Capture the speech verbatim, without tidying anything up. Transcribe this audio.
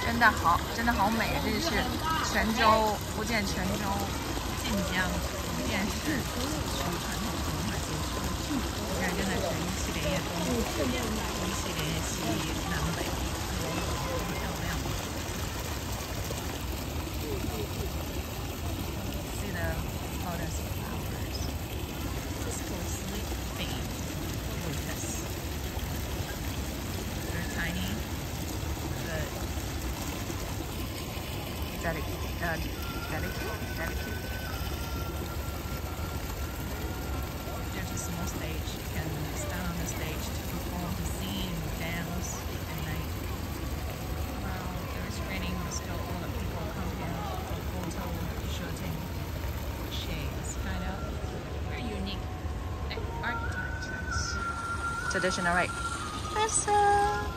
真的好，真的好美！这是泉州，福建泉州晋江福建市属传统文化街区。这儿真的是一系连夜东，一系连夜西南北，很漂亮。See the lotus flowers. This is closely themed lotus. They're tiny, but delicate, uh, delicate, delicate. There's a small stage. You can stand on the stage to perform, sing, dance at night. Well, there is raining, but still all the people come here for photo shooting. Shades, kind of very unique architectures. Traditional, right? Awesome.